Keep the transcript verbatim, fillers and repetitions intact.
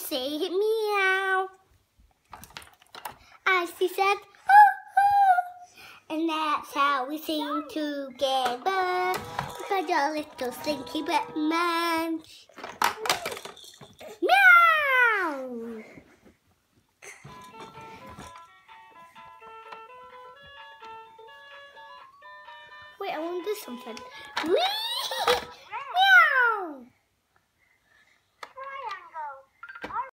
say meow. Icy said, oh, oh. And that's how we sing together. Because you're a little slinky but munch. Meow! Wait, I want to do something. Whee!